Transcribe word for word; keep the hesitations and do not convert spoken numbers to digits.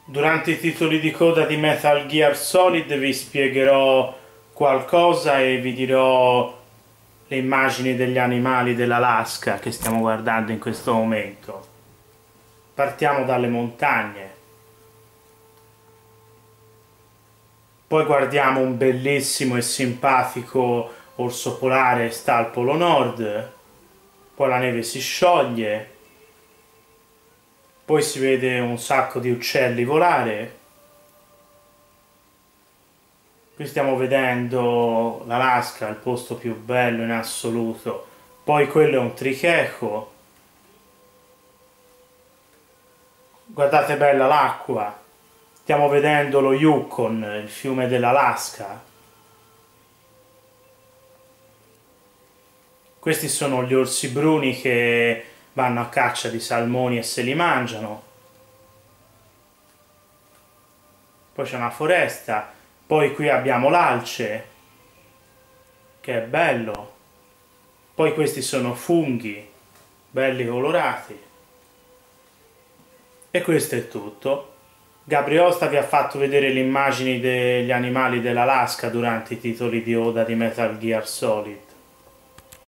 Durante i titoli di coda di Metal Gear Solid vi spiegherò qualcosa e vi dirò le immagini degli animali dell'Alaska che stiamo guardando in questo momento. Partiamo dalle montagne, poi guardiamo un bellissimo e simpatico orso polare sta al Polo Nord, poi la neve si scioglie, poi si vede un sacco di uccelli volare. Qui stiamo vedendo l'Alaska, il posto più bello in assoluto. Poi quello è un tricheco. Guardate bella l'acqua. Stiamo vedendo lo Yukon, il fiume dell'Alaska. Questi sono gli orsi bruni che vanno a caccia di salmoni e se li mangiano. Poi c'è una foresta. Poi qui abbiamo l'alce, che è bello. Poi questi sono funghi, belli colorati. E questo è tutto. Gabriosta vi ha fatto vedere le immagini degli animali dell'Alaska durante i titoli di coda di Metal Gear Solid.